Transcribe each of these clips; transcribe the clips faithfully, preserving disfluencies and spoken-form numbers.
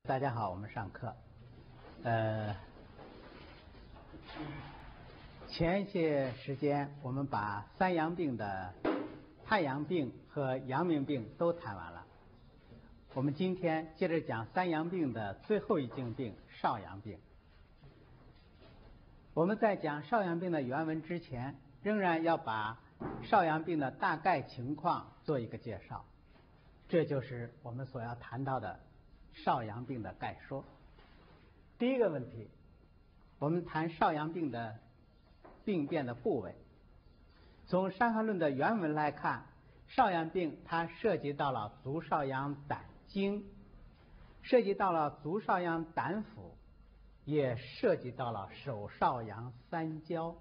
大家好，我们上课。呃，前些时间我们把三阳病的太阳病和阳明病都谈完了。我们今天接着讲三阳病的最后一境病少阳病。我们在讲少阳病的原文之前，仍然要把少阳病的大概情况做一个介绍，这就是我们所要谈到的少阳病的概说。第一个问题，我们谈少阳病的病变的部位。从《伤寒论》的原文来看，少阳病它涉及到了足少阳胆经，涉及到了足少阳胆腑，也涉及到了手少阳三焦。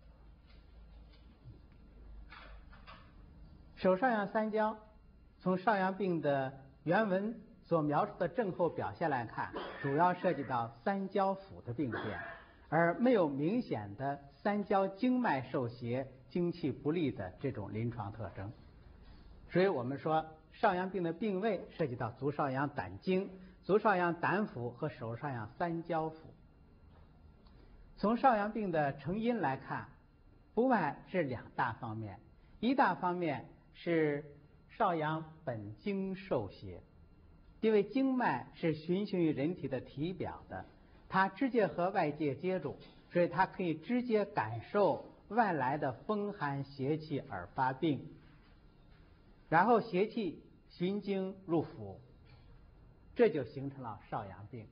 手少阳三焦，从少阳病的原文所描述的症候表现来看，主要涉及到三焦腑的病变，而没有明显的三焦经脉受邪、精气不利的这种临床特征。所以我们说少阳病的病位涉及到足少阳胆经、足少阳胆腑和手少阳三焦腑。从少阳病的成因来看，不外是两大方面，一大方面是少阳本经受邪，因为经脉是循行于人体的体表的，它直接和外界接触，所以它可以直接感受外来的风寒邪气而发病，然后邪气循经入腑，这就形成了少阳病。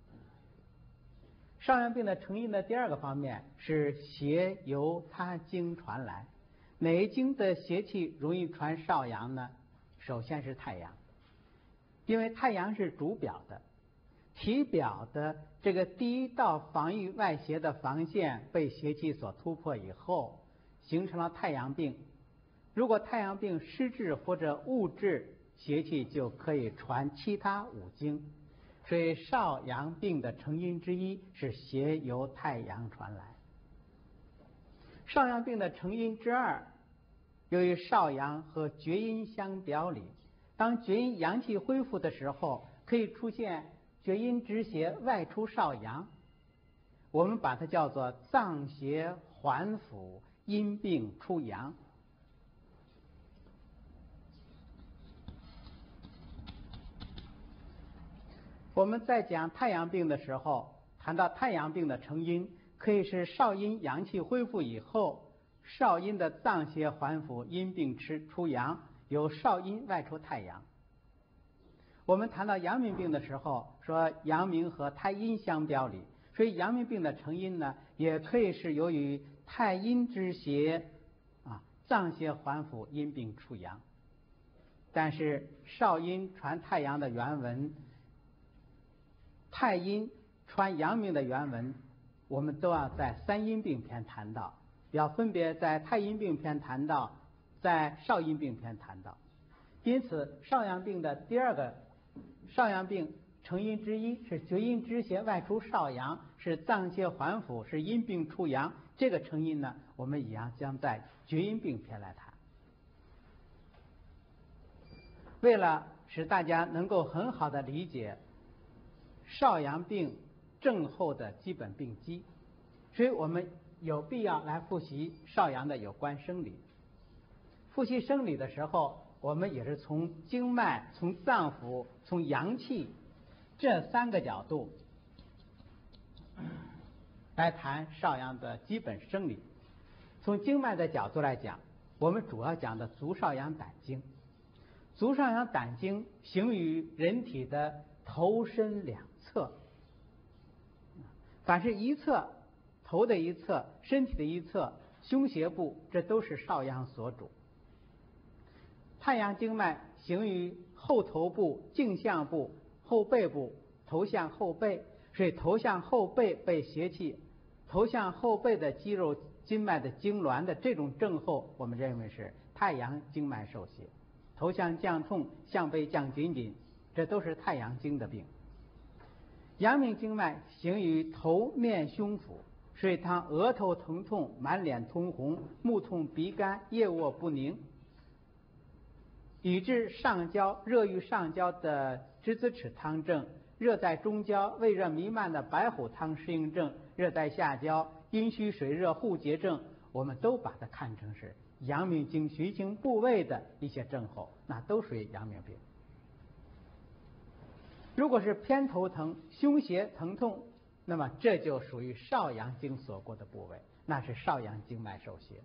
少阳病的成因的第二个方面是邪由他经传来。哪一经的邪气容易传少阳呢？首先是太阳，因为太阳是主表的，体表的这个第一道防御外邪的防线被邪气所突破以后，形成了太阳病。如果太阳病失治或者误治，邪气就可以传其他五经，所以少阳病的成因之一是邪由太阳传来。少阳病的成因之二，由于少阳和厥阴相表里，当厥阴阳气恢复的时候，可以出现厥阴之邪外出少阳，我们把它叫做脏邪还腑，阴病出阳。我们在讲太阳病的时候，谈到太阳病的成因，可以是少阴阳气恢复以后，少阴的脏邪还腑，阴病吃出阳，由少阴外出太阳。我们谈到阳明病的时候，说阳明和太阴相表里，所以阳明病的成因呢，也可以是由于太阴之邪啊，脏邪还腑，阴病出阳。但是少阴传太阳的原文，太阴传阳明的原文，我们都要在三阴病篇谈到，要分别在太阴病篇谈到，在少阴病篇谈到。因此少阳病的第二个少阳病成因之一是厥阴之邪外出少阳，是脏邪还腑，是阴病出阳。这个成因呢，我们一样将在厥阴病篇来谈。为了使大家能够很好的理解少阳病症候的基本病机，所以我们有必要来复习少阳的有关生理。复习生理的时候，我们也是从经脉、从脏腑、从阳气这三个角度来谈少阳的基本生理。从经脉的角度来讲，我们主要讲的足少阳胆经。足少阳胆经行于人体的头身两侧，凡是一侧，头的一侧，身体的一侧，胸胁部，这都是少阳所主。太阳经脉行于后头部、颈项部、后背部，头向后背，所以头向后背被邪气，头向后背的肌肉筋脉的痉挛的这种症候，我们认为是太阳经脉受邪。头向降痛，向背降紧紧，这都是太阳经的病。阳明经脉行于头面胸腹，所以他额头疼痛，满脸通红，目痛鼻干，腋卧不宁，以致上焦热郁上焦的栀子齿汤症， 热在中焦、胃热弥漫的白虎汤适应症，热在下焦、阴虚水热互结症，我们都把它看成是阳明经循行部位的一些症候，那都属于阳明病。如果是偏头疼、胸胁疼痛，那么这就属于少阳经所过的部位，那是少阳经脉受邪。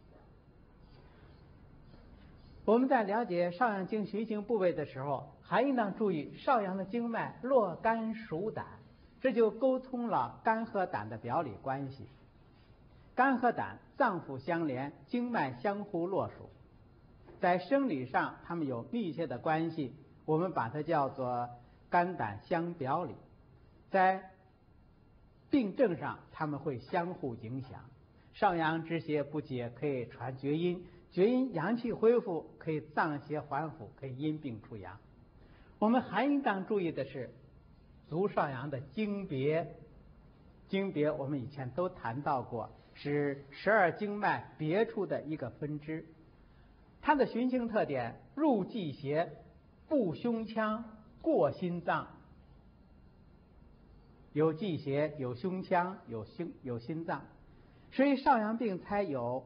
我们在了解少阳经循行部位的时候，还应当注意少阳的经脉络肝属胆，这就沟通了肝和胆的表里关系。肝和胆脏腑相连，经脉相互络属，在生理上它们有密切的关系，我们把它叫做肝胆相表里。在病症上它们会相互影响，少阳之邪不解可以传厥阴，厥阴阳气恢复可以脏邪还腐，可以因病出阳。我们还应当注意的是足少阳的经别，经别我们以前都谈到过，是十二经脉别出的一个分支。它的循行特点：入际胁，步胸腔，过心脏。有际胁，有胸腔，有胸有心脏，所以少阳病才有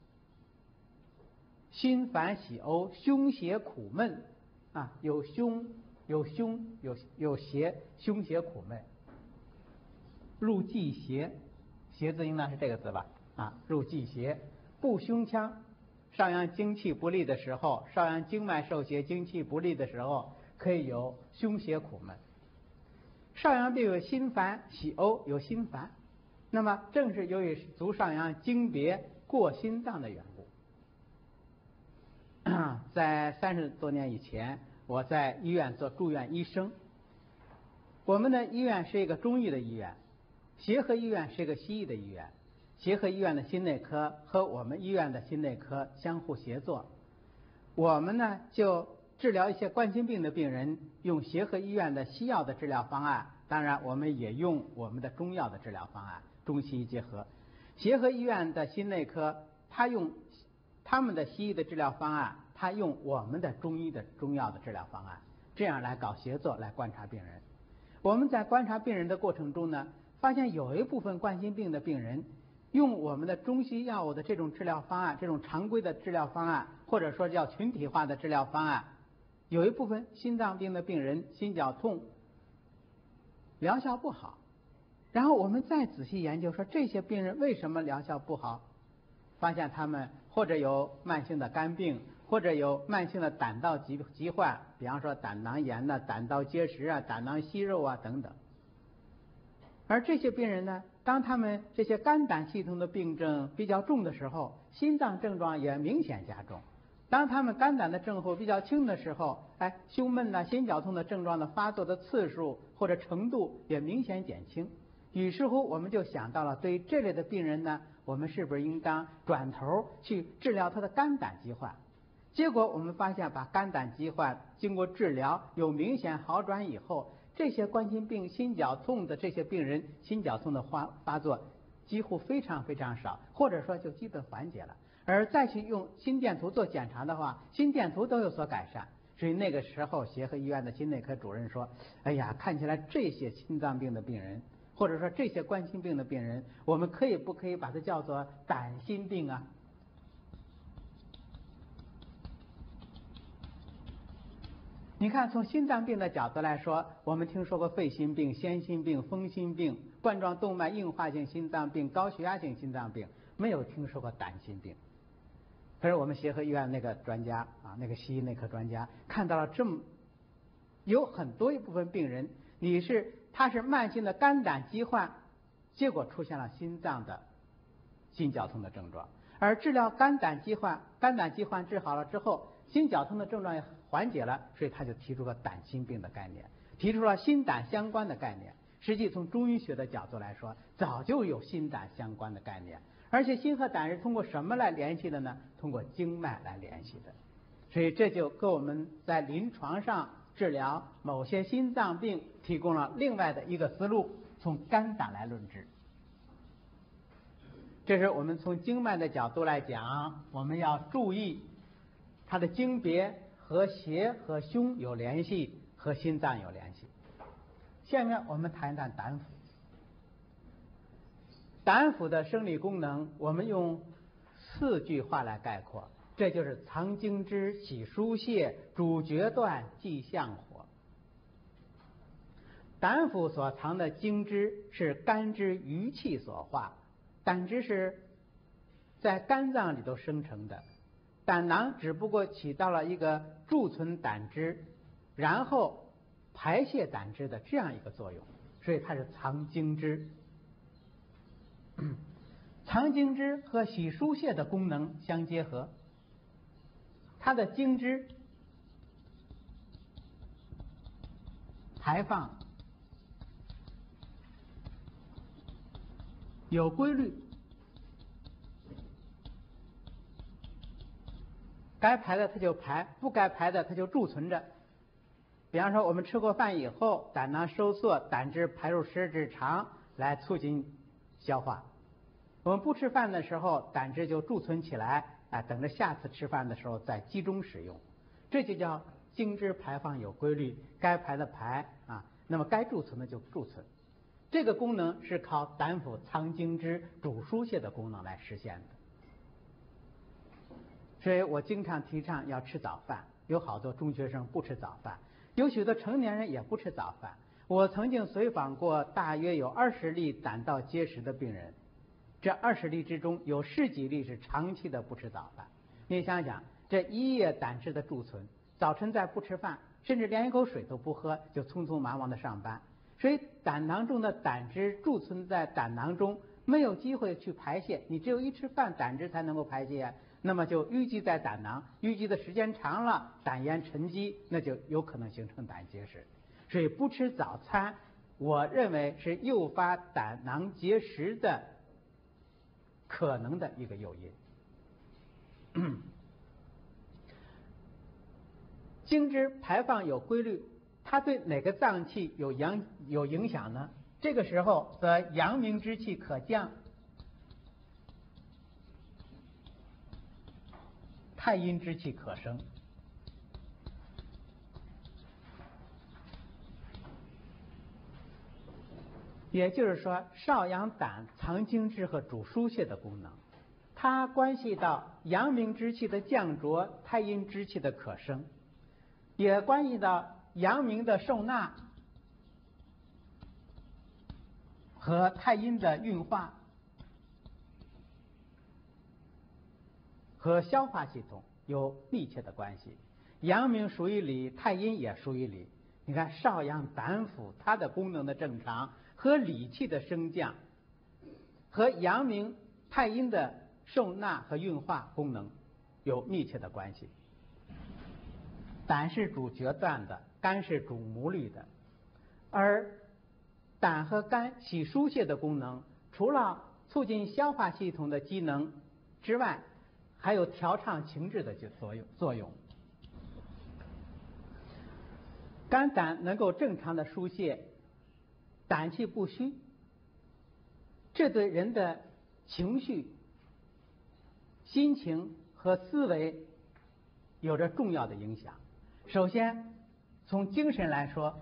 心烦喜呕、胸胁苦闷啊，有胸有胸有有胁，胸胁苦闷。入际胁，胁字应当是这个字吧？啊，入际胁，步胸腔。少阳精气不利的时候，少阳经脉受邪，精气不利的时候，可以有胸胁苦闷。少阳病有心烦喜呕，有心烦，那么正是由于足少阳经别过心脏的缘故。在三十多年以前，我在医院做住院医生。我们的医院是一个中医的医院，协和医院是一个西医的医院。协和医院的心内科和我们医院的心内科相互协作，我们呢就治疗一些冠心病的病人，用协和医院的西药的治疗方案，当然我们也用我们的中药的治疗方案，中西医结合。协和医院的心内科，他用他们的西医的治疗方案，他用我们的中医的中药的治疗方案，这样来搞协作来观察病人。我们在观察病人的过程中呢，发现有一部分冠心病的病人用我们的中西药物的这种治疗方案，这种常规的治疗方案，或者说叫群体化的治疗方案，有一部分心脏病的病人心绞痛疗效不好。然后我们再仔细研究说这些病人为什么疗效不好，发现他们或者有慢性的肝病，或者有慢性的胆道疾疾患，比方说胆囊炎呐、胆道结石啊、胆囊息肉啊等等。而这些病人呢，当他们这些肝胆系统的病症比较重的时候，心脏症状也明显加重。当他们肝胆的症候比较轻的时候，哎，胸闷呐、心绞痛的症状的发作的次数或者程度也明显减轻。于是乎，我们就想到了，对于这类的病人呢，我们是不是应当转头去治疗他的肝胆疾患？结果我们发现，把肝胆疾患经过治疗有明显好转以后，这些冠心病、心绞痛的这些病人，心绞痛的发发作几乎非常非常少，或者说就基本缓解了。而再去用心电图做检查的话，心电图都有所改善。所以那个时候，协和医院的心内科主任说：“哎呀，看起来这些心脏病的病人，或者说这些冠心病的病人，我们可以不可以把它叫做胆心病啊？”你看，从心脏病的角度来说，我们听说过肺心病、先心病、风心病、冠状动脉硬化性心脏病、高血压性心脏病，没有听说过胆心病。可是我们协和医院那个专家啊，那个西医内科专家看到了这么有很多一部分病人，你是他是慢性的肝胆疾患，结果出现了心脏的心绞痛的症状，而治疗肝胆疾患，肝胆疾患治好了之后，心绞痛的症状也缓解了，所以他就提出了胆心病的概念，提出了心胆相关的概念。实际从中医学的角度来说，早就有心胆相关的概念，而且心和胆是通过什么来联系的呢？通过经脉来联系的。所以这就给我们在临床上治疗某些心脏病提供了另外的一个思路，从肝胆来论治。这是我们从经脉的角度来讲，我们要注意它的经别和胁和胸有联系，和心脏有联系。 下面我们谈谈胆腑。胆腑的生理功能，我们用四句话来概括，这就是藏精汁、喜疏泄、主决断、记相火。胆腑所藏的精汁是肝之余气所化，胆汁是在肝脏里头生成的，胆囊只不过起到了一个贮存胆汁，然后排泄胆汁的这样一个作用，所以它是藏精汁。藏精汁和洗疏泄的功能相结合，它的精汁排放有规律，该排的它就排，不该排的它就贮存着。比方说我们吃过饭以后，胆囊收缩，胆汁排入十二指肠来促进消化。我们不吃饭的时候，胆汁就贮存起来，啊，等着下次吃饭的时候再集中使用，这就叫精汁排放有规律，该排的排啊，那么该贮存的就贮存。这个功能是靠胆腑藏精汁、主疏泄的功能来实现的。所以我经常提倡要吃早饭，有好多中学生不吃早饭，有许多成年人也不吃早饭。我曾经随访过大约有二十例胆道结石的病人。这二十例之中，有十几例是长期的不吃早饭。你想想，这一夜胆汁的贮存，早晨再不吃饭，甚至连一口水都不喝，就匆匆忙忙的上班。所以胆囊中的胆汁贮存在胆囊中，没有机会去排泄。你只有一吃饭，胆汁才能够排泄啊，那么就淤积在胆囊，淤积的时间长了，胆盐沉积，那就有可能形成胆结石。所以不吃早餐，我认为是诱发胆囊结石的可能的一个诱因。精汁排放有规律，它对哪个脏器有影有影响呢？这个时候则阳明之气可降，太阴之气可升。也就是说，少阳胆藏精汁和主疏泄的功能，它关系到阳明之气的降浊，太阴之气的可升，也关系到阳明的受纳和太阴的运化和消化系统有密切的关系。阳明属于里，太阴也属于里。你看少阳胆腑它的功能的正常和理气的升降，和阳明太阴的受纳和运化功能有密切的关系。胆是主决断的，肝是主目虑的，而胆和肝洗疏泄的功能，除了促进消化系统的机能之外，还有调畅情志的作用作用。肝胆能够正常的疏泄，胆气不虚，这对人的情绪、心情和思维有着重要的影响。首先，从精神来说，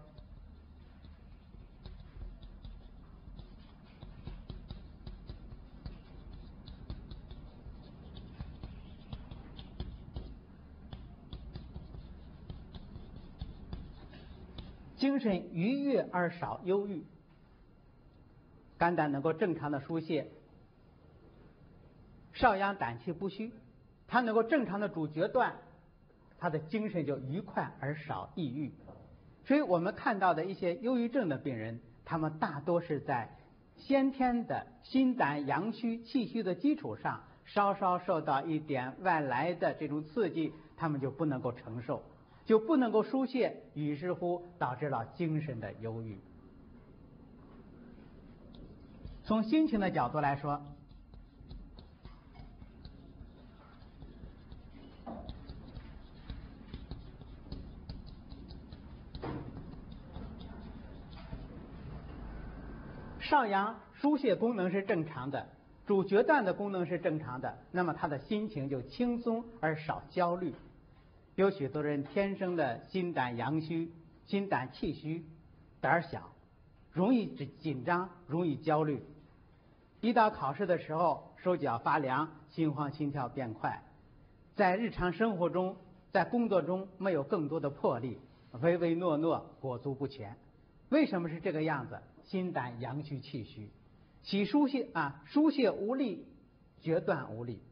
精神愉悦而少忧郁，肝胆能够正常的疏泄，少阳胆气不虚，它能够正常的主决断，他的精神就愉快而少抑郁。所以我们看到的一些忧郁症的病人，他们大多是在先天的心胆阳虚气虚的基础上，稍稍受到一点外来的这种刺激，他们就不能够承受，就不能够疏泄，于是乎导致了精神的忧郁。从心情的角度来说，少阳疏泄功能是正常的，主决断的功能是正常的，那么他的心情就轻松而少焦虑。有许多人天生的心胆阳虚、心胆气虚，胆儿小， 容易紧紧张，容易焦虑。一到考试的时候，手脚发凉，心慌心跳变快，在日常生活中，在工作中没有更多的魄力，唯唯诺诺，裹足不前。为什么是这个样子？心胆阳虚气虚，起疏泄啊，疏泄无力，决断无力。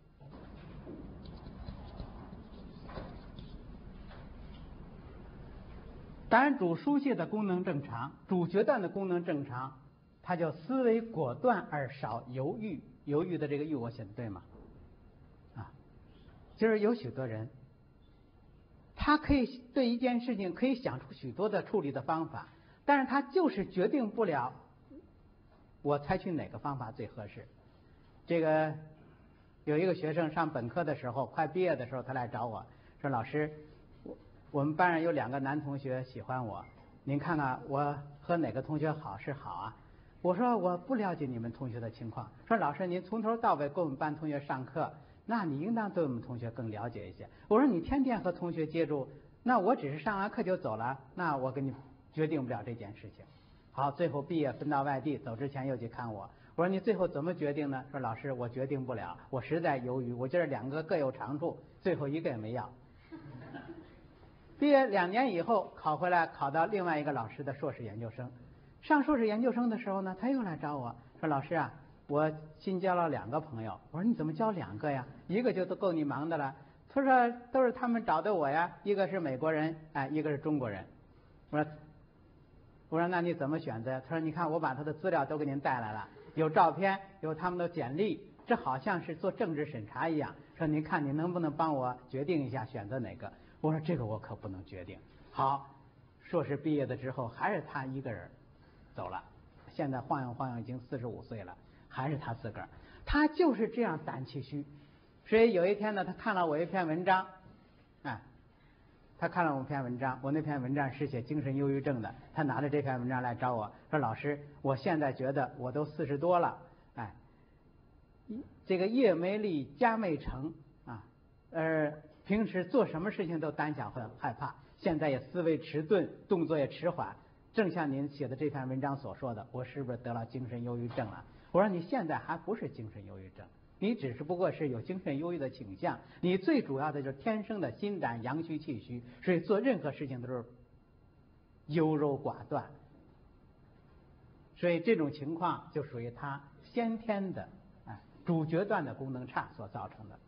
当然，主疏泄的功能正常，主决断的功能正常，它叫思维果断而少犹豫。犹豫的这个豫我写的对吗？啊，就是有许多人，他可以对一件事情可以想出许多的处理的方法，但是他就是决定不了我采取哪个方法最合适。这个有一个学生上本科的时候，快毕业的时候，他来找我说：“老师，我我们班上有两个男同学喜欢我，您看看我和哪个同学好是好啊？”我说：“我不了解你们同学的情况。”说：“老师，您从头到尾给我们班同学上课，那你应当对我们同学更了解一些。”我说：“你天天和同学接触，那我只是上完课就走了，那我跟你决定不了这件事情。”好，最后毕业分到外地，走之前又去看我。我说：“你最后怎么决定呢？”说：“老师，我决定不了，我实在犹豫，我觉得两个各有长处，最后一个也没要。”毕业两年以后考回来，考到另外一个老师的硕士研究生。上硕士研究生的时候呢，他又来找我说：“老师啊，我新交了两个朋友。”我说：“你怎么交两个呀？一个就都够你忙的了。”他说：“都是他们找的我呀，一个是美国人，哎，一个是中国人。”我说：“我说那你怎么选择？”他说：“你看我把他的资料都给您带来了，有照片，有他们的简历，这好像是做政治审查一样。说您看你能不能帮我决定一下选择哪个？”我说：“这个我可不能决定。”好，硕士毕业的之后还是他一个人走了，现在晃悠晃悠已经四十五岁了，还是他自个儿，他就是这样胆气虚。所以有一天呢，他看了我一篇文章，哎，他看了我一篇文章，我那篇文章是写精神忧郁症的，他拿着这篇文章来找我说：“老师，我现在觉得我都四十多了，哎，这个夜没立，家没成啊，呃，平时做什么事情都胆小很害怕，现在也思维迟钝，动作也迟缓。正像您写的这篇文章所说的，我是不是得了精神忧郁症了？”我说：“你现在还不是精神忧郁症，你只是不过是有精神忧郁的倾向，你最主要的就是天生的心胆阳虚气虚，所以做任何事情都是优柔寡断，所以这种情况就属于他先天的哎主决断的功能差所造成的。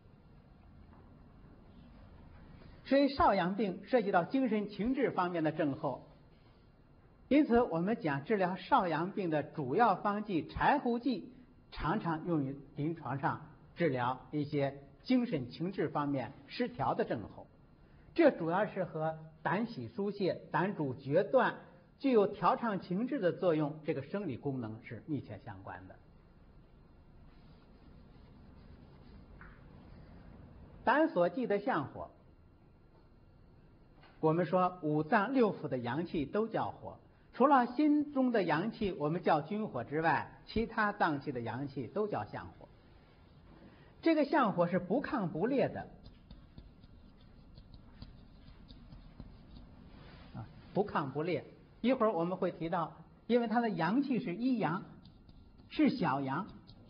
所以少阳病涉及到精神情志方面的症候，因此我们讲治疗少阳病的主要方剂柴胡剂常常用于临床上治疗一些精神情志方面失调的症候，这主要是和胆喜疏泄、胆主决断具有调畅情志的作用，这个生理功能是密切相关的。胆所忌的相火，我们说五脏六腑的阳气都叫火，除了心中的阳气我们叫君火之外，其他脏器的阳气都叫相火。这个相火是不亢不烈的，啊，不亢不烈。一会儿我们会提到，因为它的阳气是一阳，是小阳，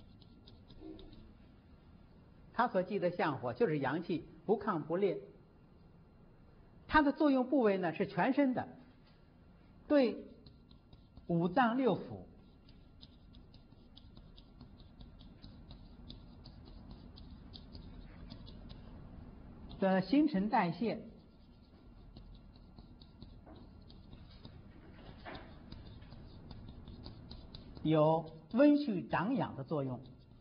它所忌的相火就是阳气不亢不烈。它的作用部位呢是全身的，对五脏六腑的新陈代谢有温煦长养的作用。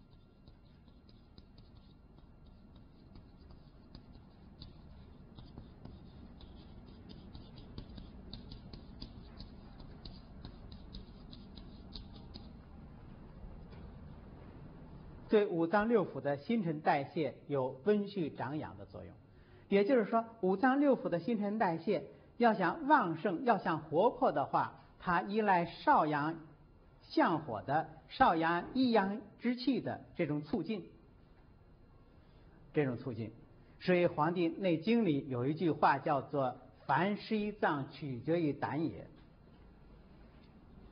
对五脏六腑的新陈代谢有温煦长养的作用，也就是说，五脏六腑的新陈代谢要想旺盛、要想活泼的话，它依赖少阳相火的少阳一阳之气的这种促进，这种促进。所以《黄帝内经》里有一句话叫做“凡十一脏取决于胆也”。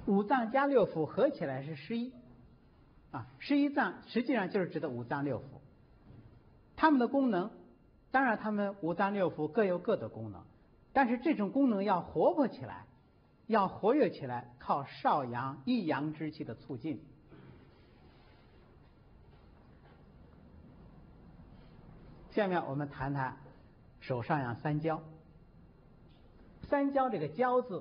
五脏加六腑合起来是十一，啊，十一脏实际上就是指的五脏六腑。它们的功能，当然它们五脏六腑各有各的功能，但是这种功能要活泼起来，要活跃起来，靠少阳益阳之气的促进。下面我们谈谈手上阳三焦。三焦这个焦字，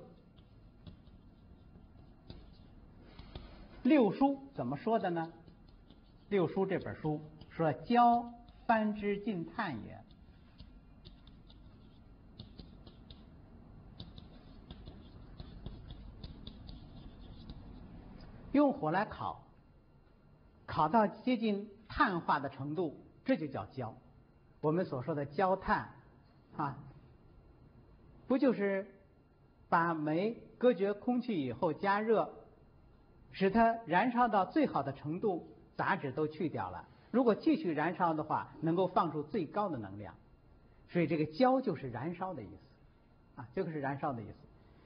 六书怎么说的呢？六书这本书说焦藩之近探也。用火来烤，烤到接近碳化的程度，这就叫焦。我们所说的焦炭啊，不就是把煤隔绝空气以后加热，使它燃烧到最好的程度，杂质都去掉了。如果继续燃烧的话，能够放出最高的能量。所以这个焦就是燃烧的意思，啊，这个是燃烧的意思。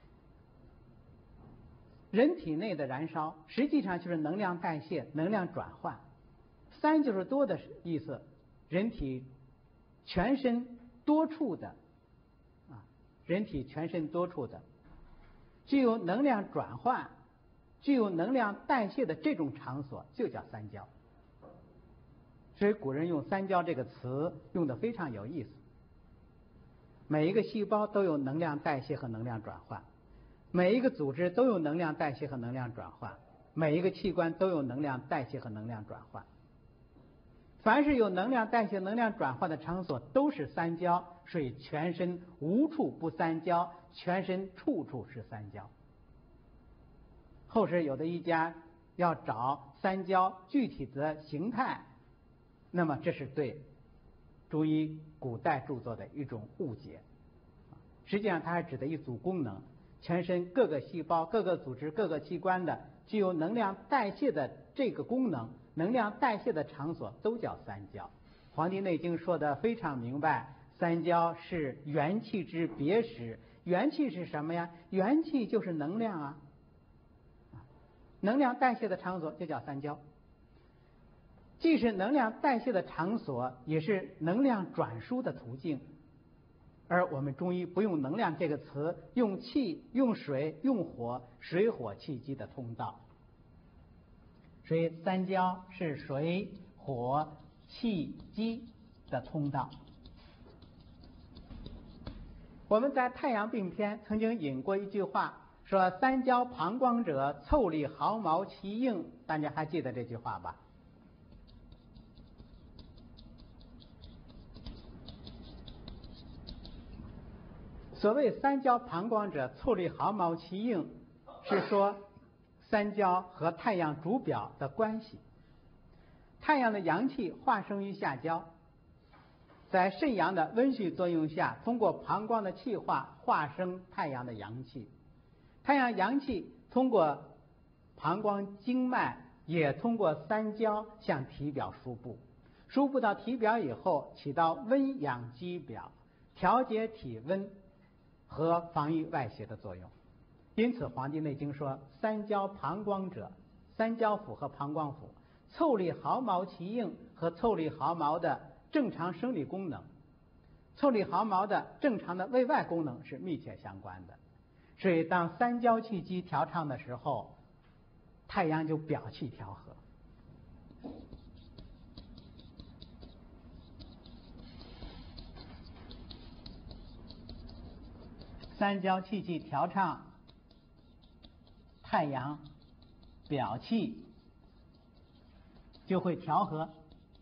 人体内的燃烧实际上就是能量代谢、能量转换。三就是多的意思，人体全身多处的，啊，人体全身多处的，具有能量转换、具有能量代谢的这种场所，就叫三焦。所以古人用三焦这个词用的非常有意思。每一个细胞都有能量代谢和能量转换，每一个组织都有能量代谢和能量转换，每一个器官都有能量代谢和能量转换。凡是有能量代谢、能量转换的场所，都是三焦，所以全身无处不三焦，全身处处是三焦。后世有的医家要找三焦具体的形态，那么这是对中医古代著作的一种误解。实际上它还指的一组功能，全身各个细胞、各个组织、各个器官的具有能量代谢的这个功能，能量代谢的场所都叫三焦。《黄帝内经》说的非常明白，三焦是元气之别实。元气是什么呀？元气就是能量啊，能量代谢的场所就叫三焦。既是能量代谢的场所，也是能量转输的途径。而我们中医不用能量这个词，用气、用水、用火，水火气机的通道。所以三焦是水、火、气、机的通道。我们在《太阳病篇》曾经引过一句话，说三焦膀胱者，腠理毫毛其应。大家还记得这句话吧？所谓三焦膀胱者，腠理毫毛其应，是说三焦和太阳主表的关系。太阳的阳气化生于下焦，在肾阳的温煦作用下，通过膀胱的气化化生太阳的阳气。太阳阳气通过膀胱经脉，也通过三焦向体表输布。输布到体表以后，起到温养肌表、调节体温和防御外邪的作用。因此《黄帝内经》说三焦膀胱者，三焦腑和膀胱腑，腠理毫毛其应和腠理毫毛的正常生理功能，腠理毫毛的正常的卫外功能是密切相关的。所以当三焦气机调畅的时候，太阳就表气调和。三焦气机调畅，太阳表气就会调和。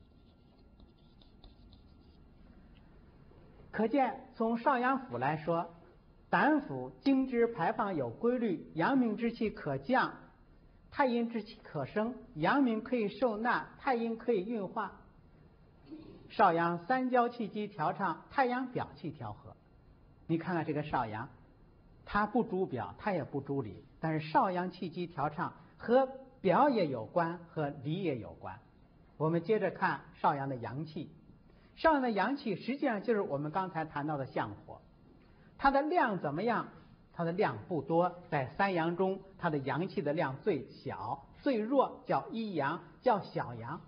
可见从少阳腑来说，胆腑精汁排放有规律，阳明之气可降，太阴之气可升，阳明可以受纳，太阴可以运化。少阳三焦气机调畅，太阳表气调和。你看看这个少阳，它不主表，它也不主里，但是少阳气机调畅和表也有关，和里也有关。我们接着看少阳的阳气，少阳的阳气实际上就是我们刚才谈到的相火，它的量怎么样， 它的量不多，在三阳中，它的阳气的量最小，最弱，叫一阳，叫小阳。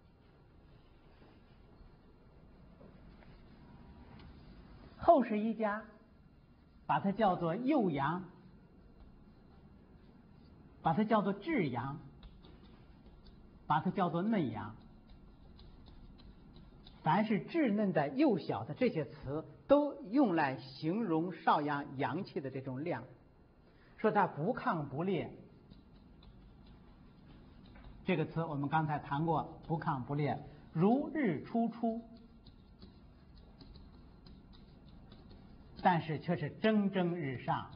后世一家把它叫做幼阳，把它叫做至阳，把它叫做嫩阳。凡是稚嫩的、幼小的这些词，都用来形容少阳阳气的这种量，说它不亢不烈。这个词我们刚才谈过，不亢不烈，如日初出，但是却是蒸蒸日上。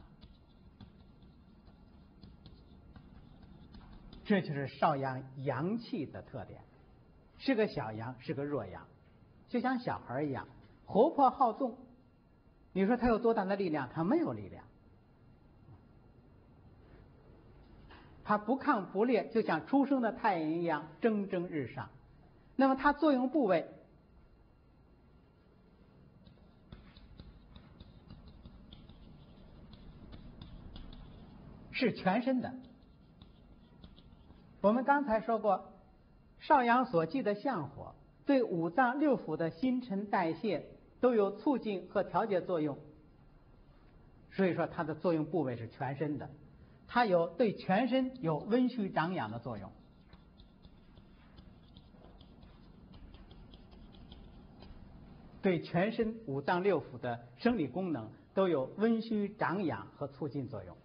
这就是少阳阳气的特点，是个小阳，是个弱阳。就像小孩一样，活泼好动。你说他有多大的力量？他没有力量。他不亢不烈，就像初升的太阳一样蒸蒸日上。那么它作用部位是全身的。我们刚才说过，少阳所忌的相火对五脏六腑的新陈代谢都有促进和调节作用，所以说它的作用部位是全身的，它有对全身有温煦长养的作用。对全身五脏六腑的生理功能都有温煦长养和促进作用。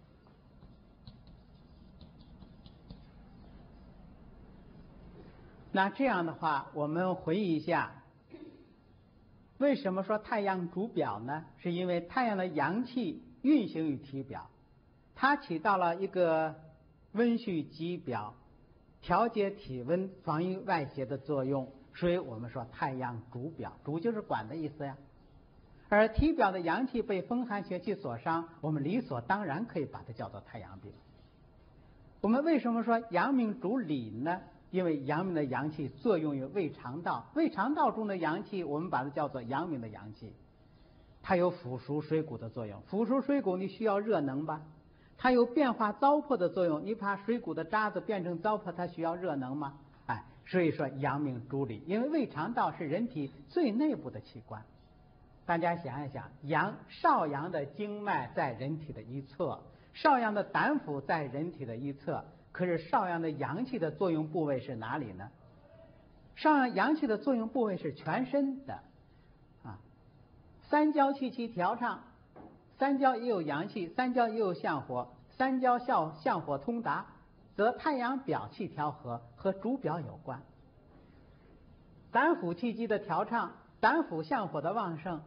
那这样的话，我们回忆一下，为什么说太阳主表呢？是因为太阳的阳气运行于体表，它起到了一个温煦体表、调节体温、防御外邪的作用，所以我们说太阳主表，主就是管的意思呀。而体表的阳气被风寒邪气所伤，我们理所当然可以把它叫做太阳病。我们为什么说阳明主里呢？因为阳明的阳气作用于胃肠道，胃肠道中的阳气我们把它叫做阳明的阳气，它有腐熟水谷的作用。腐熟水谷你需要热能吧？它有变化糟粕的作用，你把水谷的渣子变成糟粕，它需要热能吗？哎，所以说阳明主里，因为胃肠道是人体最内部的器官。大家想一想，阳少阳的经脉在人体的一侧，少阳的胆腑在人体的一侧，可是少阳的阳气的作用部位是哪里呢？少阳阳气的作用部位是全身的啊。三焦气机调畅，三焦也有阳气，三焦也有相火，三焦相相火通达，则太阳表气调和，和主表有关。胆腑气机的调畅，胆腑相火的旺盛，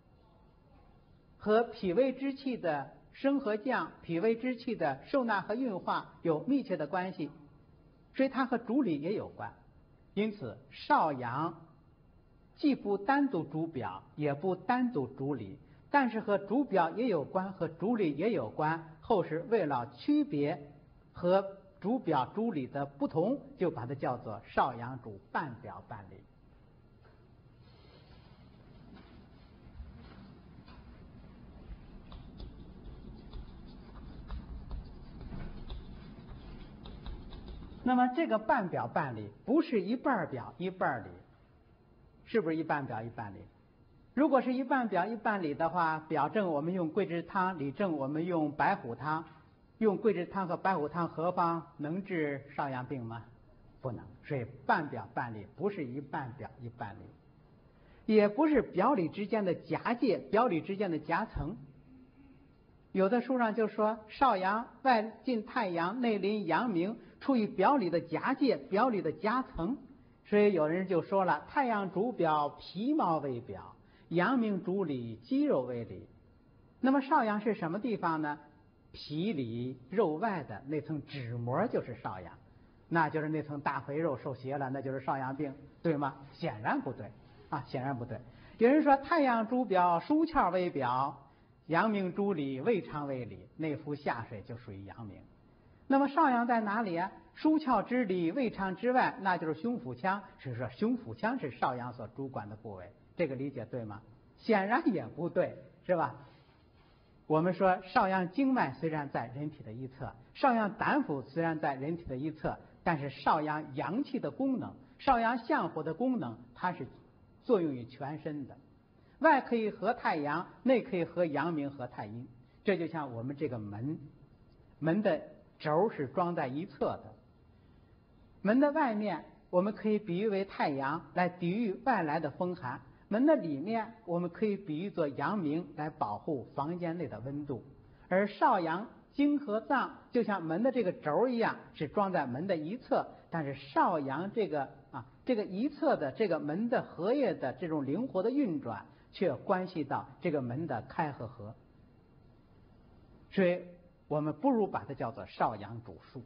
和脾胃之气的升和降，脾胃之气的受纳和运化有密切的关系，所以它和主里也有关。因此少阳既不单独主表，也不单独主里，但是和主表也有关，和主里也有关。后世为了区别和主表主里的不同，就把它叫做少阳主半表半里。那么这个半表半里不是一半表一半里，是不是一半表一半里？如果是一半表一半里的话，表证我们用桂枝汤，里证我们用白虎汤，用桂枝汤和白虎汤合方能治少阳病吗？不能。所以半表半里不是一半表一半里，也不是表里之间的夹界，表里之间的夹层。有的书上就说少阳外近太阳，内临阳明，处于表里的夹界，表里的夹层。所以有人就说了，太阳主表，皮毛为表；阳明主里，肌肉为里。那么少阳是什么地方呢？皮里肉外的那层脂膜就是少阳，那就是那层大肥肉受邪了，那就是少阳病，对吗？显然不对啊，显然不对。有人说太阳主表，枢窍为表；阳明主里，胃肠为里，内服下水就属于阳明。那么少阳在哪里啊？枢窍之里，胃肠之外，那就是胸腹腔。是说胸腹腔是少阳所主管的部位，这个理解对吗？显然也不对，是吧？ 我们说少阳经脉虽然在人体的一侧，少阳胆腑虽然在人体的一侧，但是少阳阳气的功能，少阳相火的功能，它是作用于全身的。外可以合太阳，内可以合阳明和太阴。这就像我们这个门，门的轴是装在一侧的，门的外面我们可以比喻为太阳，来抵御外来的风寒；门的里面我们可以比喻作阳明，来保护房间内的温度。而少阳经和脏就像门的这个轴一样，是装在门的一侧，但是少阳这个啊这个一侧的这个门的荷叶的这种灵活的运转，却关系到这个门的开和合。所以我们不如把它叫做少阳主枢。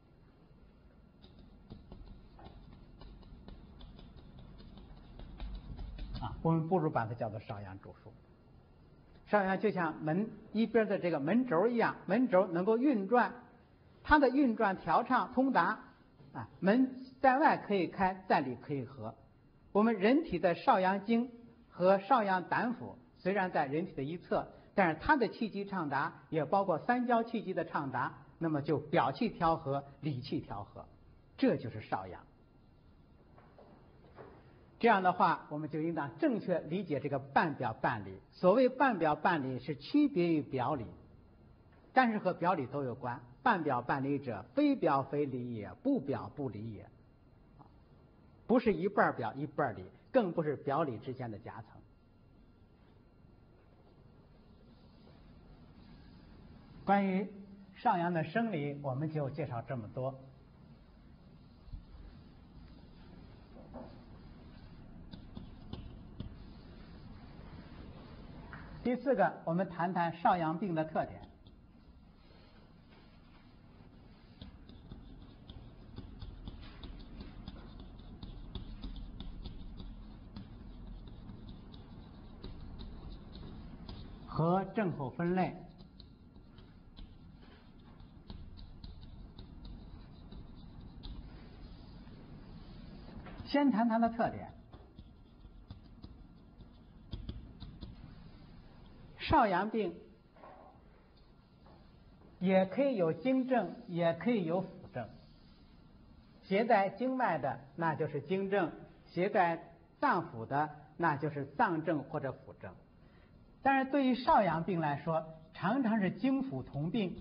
啊，我们不如把它叫做少阳主枢。少阳就像门一边的这个门轴一样，门轴能够运转，它的运转调畅通达，啊，门在外可以开，在里可以合。我们人体的少阳经和少阳胆腑虽然在人体的一侧，但是它的气机畅达，也包括三焦气机的畅达，那么就表气调和，里气调和，这就是少阳。这样的话，我们就应当正确理解这个半表半里。所谓半表半里，是区别于表里，但是和表里都有关。半表半里者，非表非里也，不表不里也。不是一半表一半里，更不是表里之间的夹层。关于少阳的生理，我们就介绍这么多。第四个，我们谈谈少阳病的特点。和症候分类。先谈它的特点。少阳病也可以有经症，也可以有腑症。携带经脉的那就是经症，携带脏腑的那就是脏症或者腑症。但是对于少阳病来说，常常是经腑同病。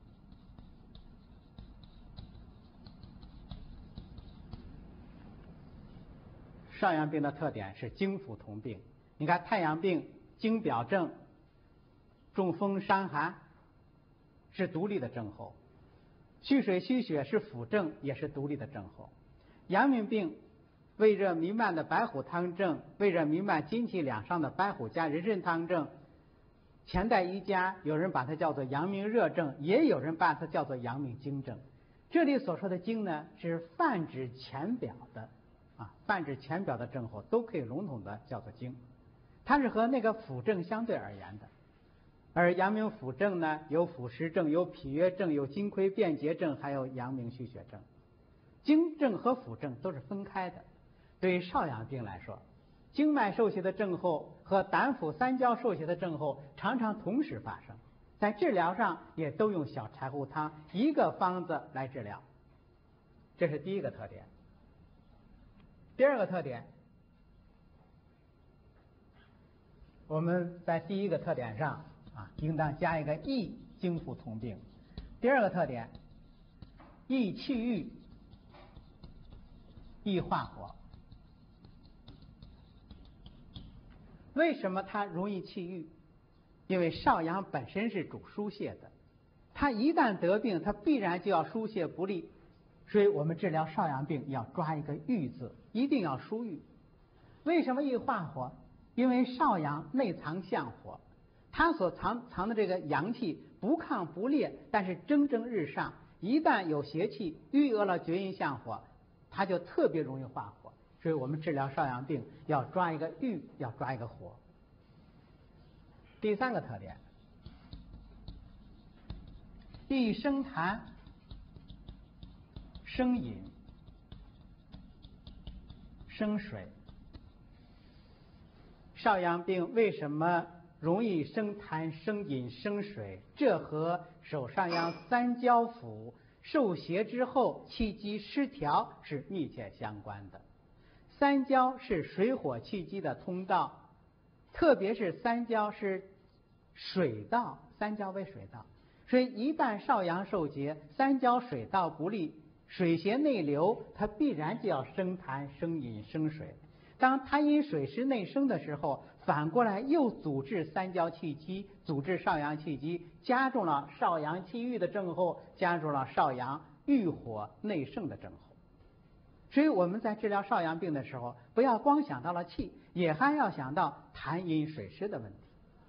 少阳病的特点是经腑同病。你看太阳病经表症，中风伤寒是独立的症候，蓄水虚血是腑症，也是独立的症候。阳明病胃热弥漫的白虎汤症，胃热弥漫筋气两伤的白虎加人参汤症，前代医家有人把它叫做阳明热症，也有人把它叫做阳明经症。这里所说的经呢，是泛指前表的啊，泛指前表的症候都可以笼统的叫做经，它是和那个腑症相对而言的。而阳明腑症呢，有腑实症，有脾约症，有金匮变结症，还有阳明虚血症。经症和腑症都是分开的。对于少阳病来说，经脉受邪的症候和胆腑三焦受邪的症候常常同时发生，在治疗上也都用小柴胡汤一个方子来治疗。这是第一个特点。第二个特点，我们在第一个特点上啊，应当加一个益经腑同病。第二个特点，益气郁，益化火。为什么它容易气郁？因为少阳本身是主疏泄的，它一旦得病，它必然就要疏泄不利，所以我们治疗少阳病要抓一个郁字，一定要疏郁。为什么益化火？因为少阳内藏相火，它所藏藏的这个阳气不亢不烈，但是蒸蒸日上，一旦有邪气郁遏了厥阴相火，它就特别容易化火。所以我们治疗少阳病要抓一个郁，要抓一个火。第三个特点，益生痰，生饮，生水。少阳病为什么容易生痰、生饮、生水，这和手上阳三焦腑受邪之后气机失调是密切相关的。三焦是水火气机的通道，特别是三焦是水道，三焦为水道，所以一旦少阳受邪，三焦水道不利，水邪内流，它必然就要生痰、生饮、生水。当痰饮水湿内生的时候，反过来又阻滞三焦气机，阻滞少阳气机，加重了少阳气郁的症候，加重了少阳郁火内盛的症候。所以我们在治疗少阳病的时候，不要光想到了气，也还要想到痰饮水湿的问题。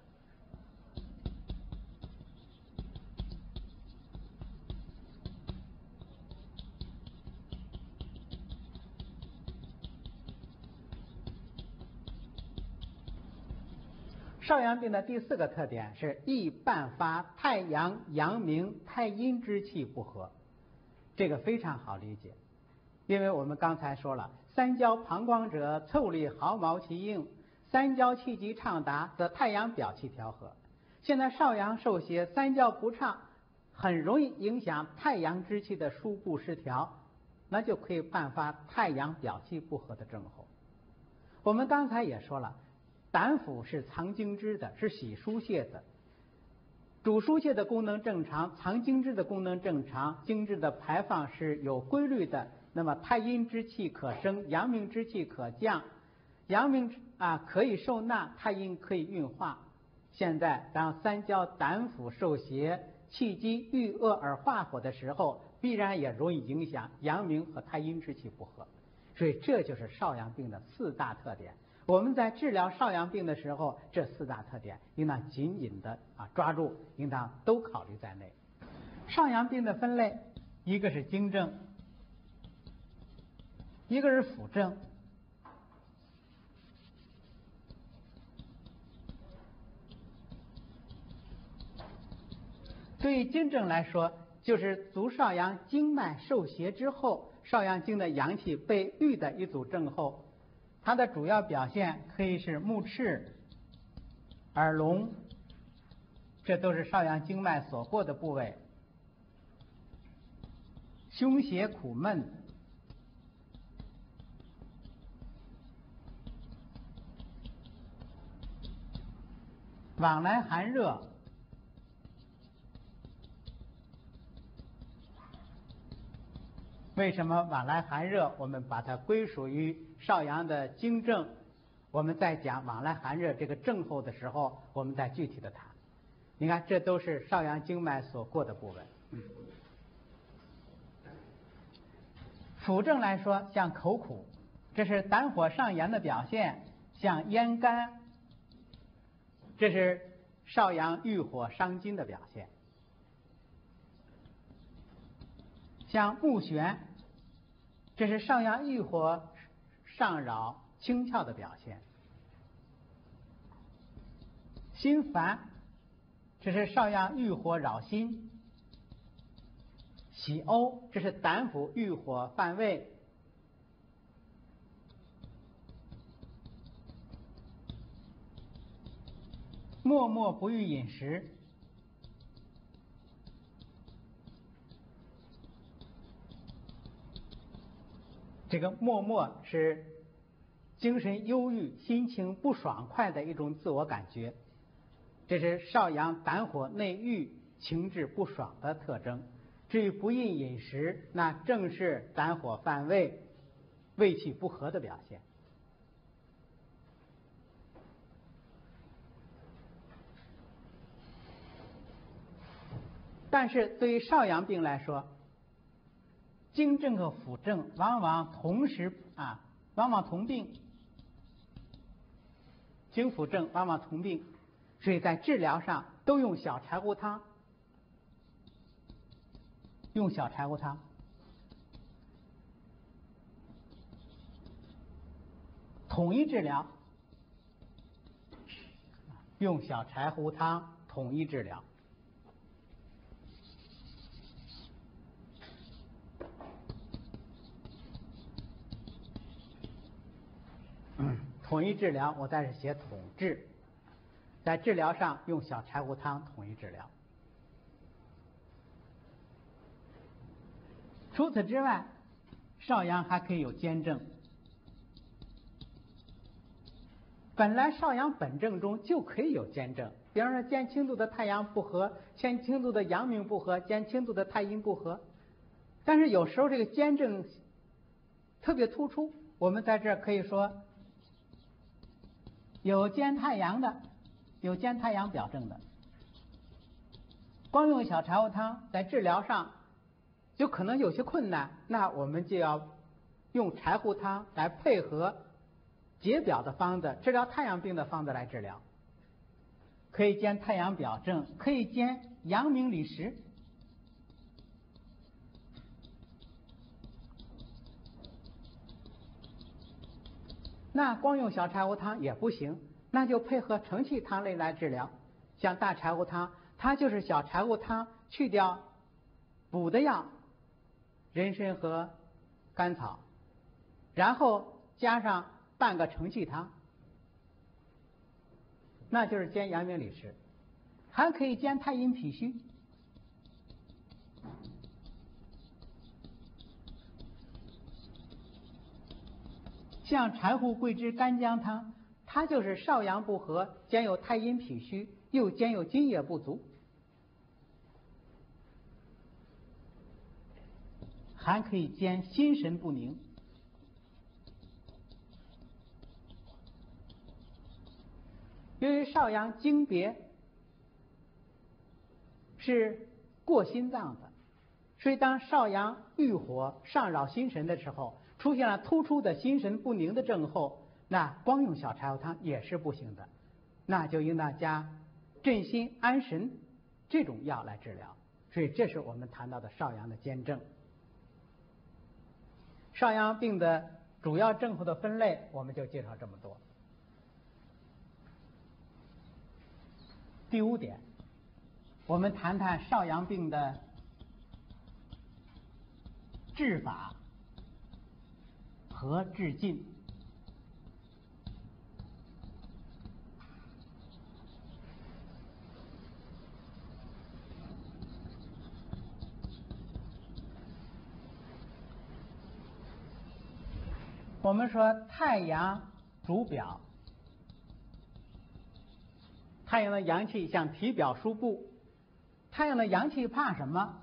少阳病的第四个特点是易伴发太阳、阳明、太阴之气不和，这个非常好理解，因为我们刚才说了，三焦膀胱者，腠理毫毛其应，三焦气机畅达，则太阳表气调和。现在少阳受邪，三焦不畅，很容易影响太阳之气的输布失调，那就可以伴发太阳表气不和的症候。我们刚才也说了，胆腑是藏精汁的，是洗疏泄的，主疏泄的功能正常，藏精汁的功能正常，精汁的排放是有规律的。那么太阴之气可升，阳明之气可降，阳明啊可以受纳，太阴可以运化。现在当三焦胆腑受邪，气机郁恶而化火的时候，必然也容易影响阳明和太阴之气不和。所以这就是少阳病的四大特点。我们在治疗少阳病的时候，这四大特点应当紧紧的啊抓住，应当都考虑在内。少阳病的分类，一个是经症，一个是辅症。对于经症来说，就是足少阳经脉受邪之后，少阳经的阳气被郁的一组症候。它的主要表现可以是目赤、耳聋，这都是少阳经脉所过的部位。胸胁苦闷，往来寒热，为什么往来寒热？我们把它归属于少阳的经症。我们在讲往来寒热这个症候的时候，我们再具体的谈。你看，这都是少阳经脉所过的部位。嗯、辅症来说，像口苦，这是胆火上炎的表现；像咽干，这是少阳郁火伤津的表现；像目眩，这是少阳郁火上扰清窍的表现；心烦，这是少阳郁火扰心；喜呕，这是胆腑郁火犯胃；默默不欲饮食，这个默默是精神忧郁、心情不爽快的一种自我感觉，这是少阳胆火内郁、情志不爽的特征。至于不应饮食，那正是胆火犯胃、胃气不和的表现。但是对于少阳病来说，经症和辅症往往同时啊，往往同病，经辅症往往同病，所以在治疗上都用小柴胡汤，用小柴胡汤。统一治疗，用小柴胡汤统一治疗。统一治疗，我在这写统治。 在治疗上用小柴胡汤统一治疗。除此之外，少阳还可以有兼症。本来少阳本症中就可以有兼症，比方说兼轻度的太阳不和，兼轻度的阳明不和，兼轻度的太阴不和。但是有时候这个兼症特别突出，我们在这儿可以说有兼太阳的，有兼太阳表症的，光用小柴胡汤在治疗上就可能有些困难，那我们就要用柴胡汤来配合解表的方子，治疗太阳病的方子来治疗。可以兼太阳表症，可以兼阳明里实。那光用小柴胡汤也不行，那就配合承气汤类来治疗。像大柴胡汤，它就是小柴胡汤去掉补的药，人参和甘草，然后加上半个承气汤，那就是兼阳明里实。还可以兼太阴脾虚。像柴胡桂枝干姜汤，它就是少阳不和，兼有太阴脾虚，又兼有津液不足。还可以兼心神不宁。由于少阳经别是过心脏的，所以当少阳郁火上扰心神的时候，出现了突出的心神不宁的症候，那光用小柴胡汤也是不行的，那就应当加镇心安神这种药来治疗。所以这是我们谈到的少阳的兼症。少阳病的主要症候的分类，我们就介绍这么多。第五点，我们谈谈少阳病的治法和治进。我们说太阳主表，太阳的阳气像体表输布，太阳的阳气怕什么？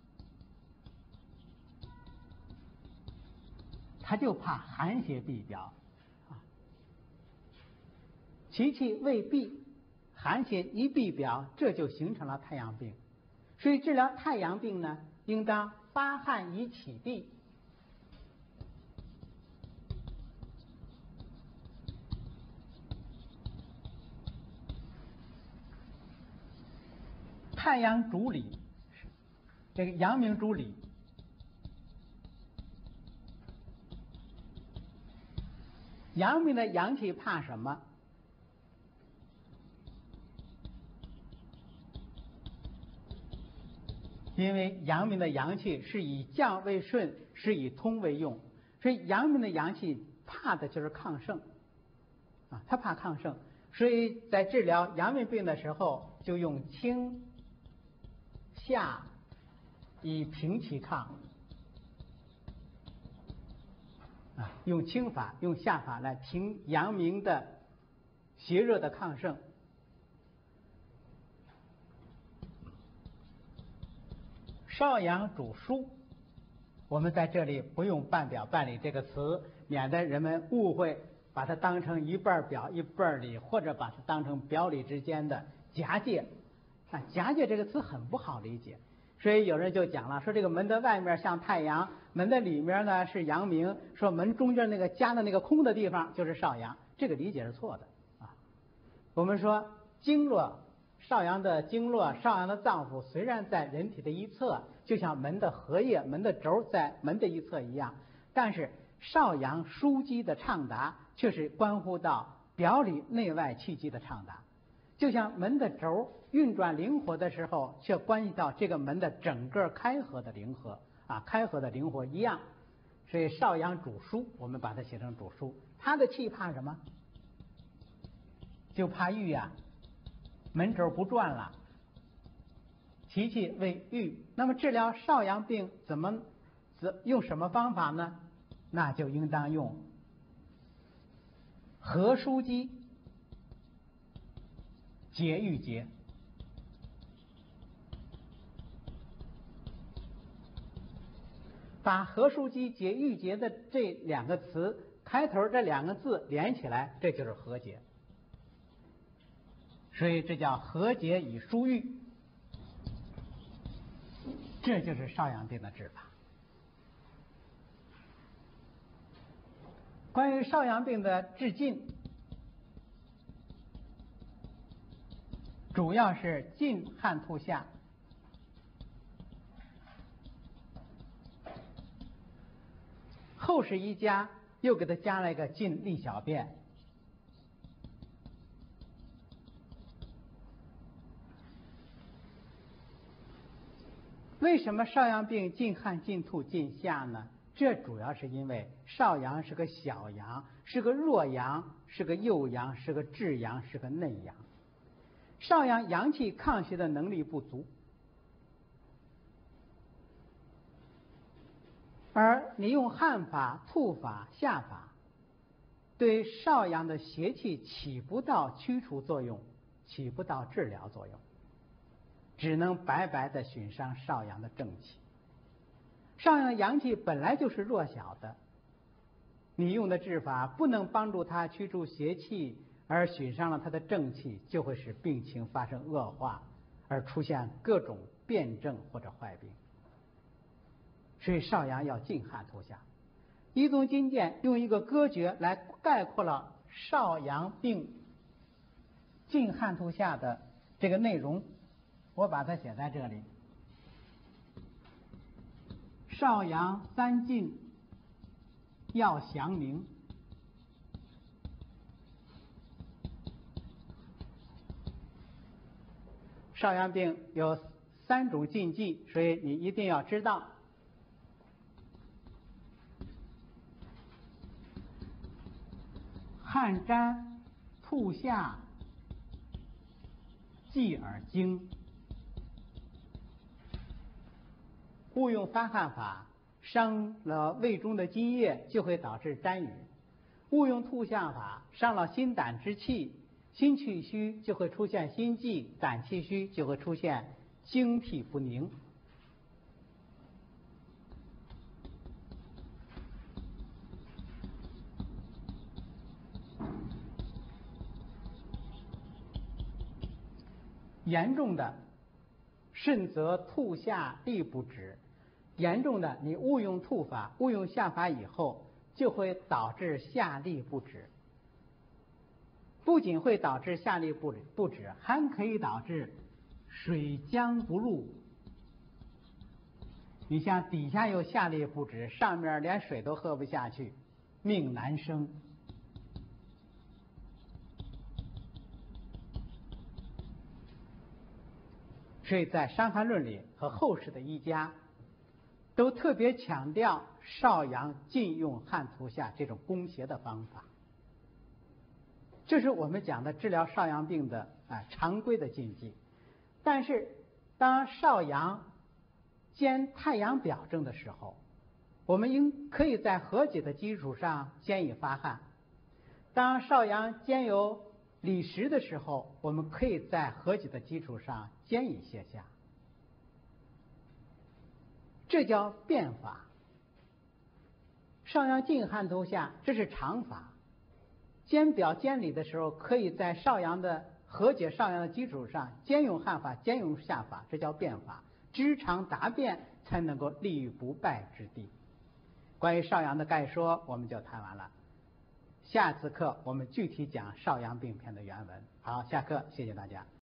它就怕寒邪闭表啊。其气未闭，寒邪一闭表，这就形成了太阳病。所以治疗太阳病呢，应当发汗以启闭。太阳主里，这个阳明主里，阳明的阳气怕什么？因为阳明的阳气是以降为顺，是以通为用，所以阳明的阳气怕的就是亢盛啊，他怕亢盛，所以在治疗阳明病的时候，就用清下以平其亢啊，用清法用下法来平阳明的邪热的亢盛。少阳主疏，我们在这里不用半表半里这个词，免得人们误会，把它当成一半表一半里，或者把它当成表里之间的夹界。啊，夹界这个词很不好理解，所以有人就讲了，说这个门的外面像太阳，门的里面呢是阳明，说门中间那个夹的那个空的地方就是少阳，这个理解是错的啊。我们说经络，少阳的经络，少阳的脏腑虽然在人体的一侧，就像门的合叶、门的轴在门的一侧一样，但是少阳枢机的畅达却是关乎到表里内外气机的畅达。就像门的轴运转灵活的时候，却关系到这个门的整个开合的灵活啊，开合的灵活一样。所以少阳主疏，我们把它写成主疏。它的气怕什么？就怕郁啊。 门轴不转了，其气未郁。那么治疗少阳病怎么怎用什么方法呢？那就应当用合枢机解郁结。把合枢机解郁结的这两个词开头这两个字连起来，这就是合结。所以这叫合结以枢郁，这就是少阳病的治法。关于少阳病的治禁，主要是禁汗吐下，后世医家又给他加了一个禁利小便。为什么少阳病禁汗、禁吐、禁下呢？这主要是因为少阳是个小阳，是个弱阳，是个幼阳，是个至阳，是个内阳。少阳阳气抗邪的能力不足，而你用汗法、吐法、下法，对少阳的邪气起不到驱除作用，起不到治疗作用，只能白白的损伤少阳的正气。少阳阳气本来就是弱小的，你用的治法不能帮助他驱除邪气，而损伤了他的正气，就会使病情发生恶化，而出现各种变症或者坏病。所以少阳要禁汗吐下。医宗金鉴用一个歌诀来概括了少阳病禁汗吐下的这个内容，我把它写在这里。少阳三禁要详明，少阳病有三种禁忌，所以你一定要知道。汗沾吐下忌而经，误用发汗法，伤了胃中的津液，就会导致沾雨；误用吐下法，伤了心胆之气，心气虚就会出现心悸，胆气虚就会出现精涕不宁。严重的甚则吐下利不止，严重的你误用吐法、误用下法以后，就会导致下利不止。不仅会导致下利不不止，还可以导致水浆不入。你像底下又下利不止，上面连水都喝不下去，命难生。所以在《伤寒论》里和后世的医家都特别强调少阳禁用汗吐下这种攻邪的方法。这是我们讲的治疗少阳病的啊常规的禁忌。但是当少阳兼太阳表症的时候，我们应可以在和解的基础上兼以发汗。当少阳兼有理实的时候，我们可以在和解的基础上兼以泻下，这叫变法。少阳禁汗吐下，这是常法。兼表兼理的时候，可以在少阳的和解少阳的基础上兼用汗法，兼用下法，这叫变法。知常达变，才能够立于不败之地。关于少阳的概说，我们就谈完了。下次课我们具体讲少阳病篇的原文。好，下课，谢谢大家。